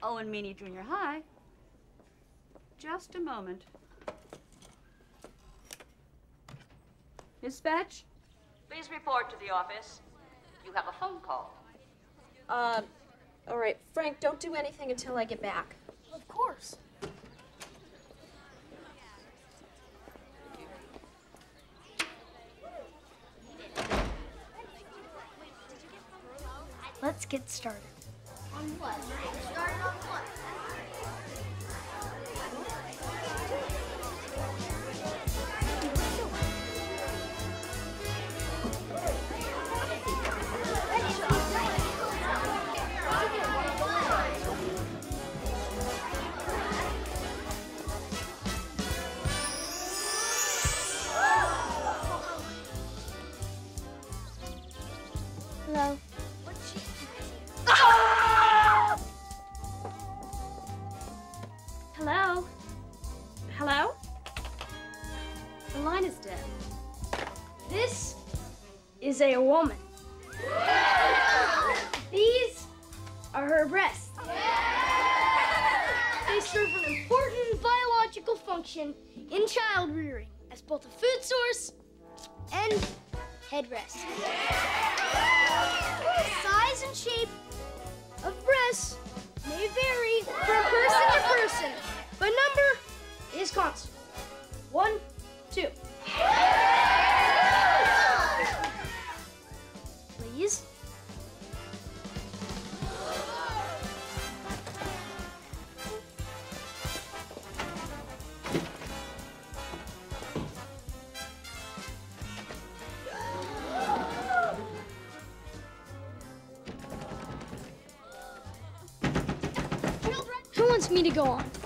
Owen Meany Junior High. Just a moment. Dispatch, please report to the office. You have a phone call. All right, Frank, don't do anything until I get back. Of course. Let's get started. On what? Started on what? Hello. Hello? Hello? The line is dead. This is a woman. These are her breasts. They serve an important biological function in child rearing as both a food source and headrest. The size and shape of breasts may vary from person to person, but number is constant. 1, 2. Please. Who wants me to go on?